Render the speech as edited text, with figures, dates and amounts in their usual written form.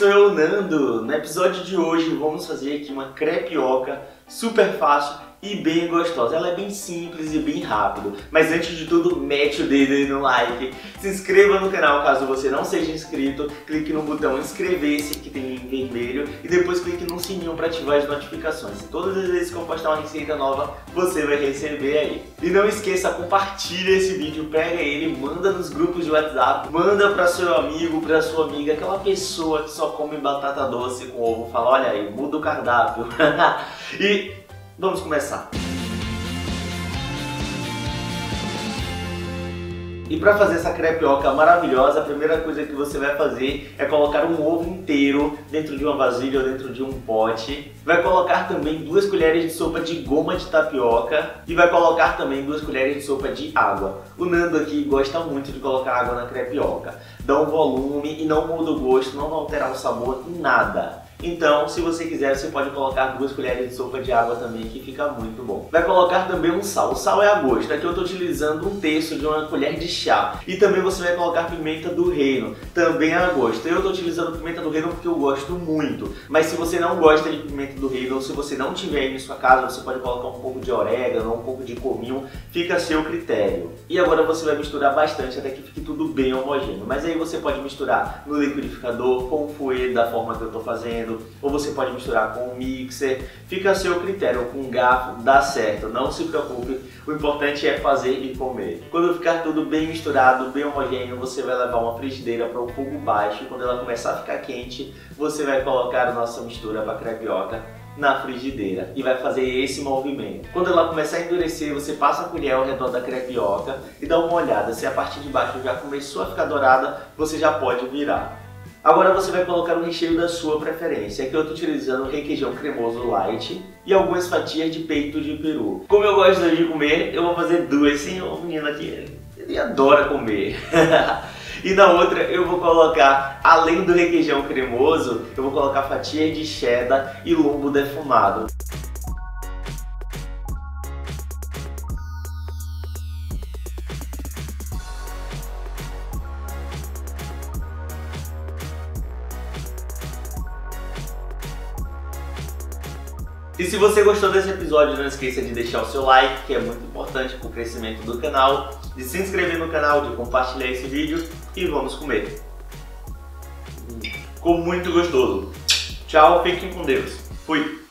sou eu, Nando. No episódio de hoje vamos fazer aqui uma crepioca super fácil e bem gostosa. Ela é bem simples e bem rápido. Mas antes de tudo, mete o dedo aí no like. Se inscreva no canal caso você não seja inscrito. Clique no botão inscrever-se que tem em vermelho. E depois clique no sininho para ativar as notificações. E todas as vezes que eu postar uma receita nova, você vai receber aí. E não esqueça, compartilha esse vídeo, pega ele, manda nos grupos de WhatsApp. Manda para seu amigo, para sua amiga, aquela pessoa que só come batata doce com ovo. Fala, olha aí, muda o cardápio. E vamos começar. E para fazer essa crepioca maravilhosa, a primeira coisa que você vai fazer é colocar um ovo inteiro dentro de uma vasilha ou dentro de um pote. Vai colocar também 2 colheres de sopa de goma de tapioca e vai colocar também 2 colheres de sopa de água. O Nando aqui gosta muito de colocar água na crepioca. Dá um volume e não muda o gosto, não vai alterar o sabor em nada. Então, se você quiser, você pode colocar 2 colheres de sopa de água também, que fica muito bom. Vai colocar também um sal. O sal é a gosto. Aqui eu estou utilizando 1/3 de uma colher de chá. E também você vai colocar pimenta do reino, também a gosto. Eu estou utilizando pimenta do reino porque eu gosto muito. Mas se você não gosta de pimenta do reino, ou se você não tiver aí em sua casa, você pode colocar um pouco de orégano, um pouco de cominho. Fica a seu critério. E agora você vai misturar bastante até que fique tudo bem homogêneo. Mas aí você pode misturar no liquidificador, com o fouet da forma que eu estou fazendo. Ou você pode misturar com um mixer, fica a seu critério, com um garfo dá certo, não se preocupe, o importante é fazer e comer. Quando ficar tudo bem misturado, bem homogêneo, você vai levar uma frigideira para o fogo baixo e quando ela começar a ficar quente, você vai colocar a nossa mistura para crepioca na frigideira e vai fazer esse movimento. Quando ela começar a endurecer, você passa a colher ao redor da crepioca e dá uma olhada, se a parte de baixo já começou a ficar dourada, você já pode virar. Agora você vai colocar o recheio da sua preferência. Aqui eu estou utilizando requeijão cremoso light e algumas fatias de peito de peru. Como eu gosto de comer, eu vou fazer 2, sim, o menino aqui, ele adora comer. E na outra eu vou colocar, além do requeijão cremoso, eu vou colocar fatias de cheddar e lombo defumado. E se você gostou desse episódio, não esqueça de deixar o seu like, que é muito importante para o crescimento do canal, de se inscrever no canal, de compartilhar esse vídeo e vamos comer. Ficou muito gostoso. Tchau, fiquem com Deus. Fui!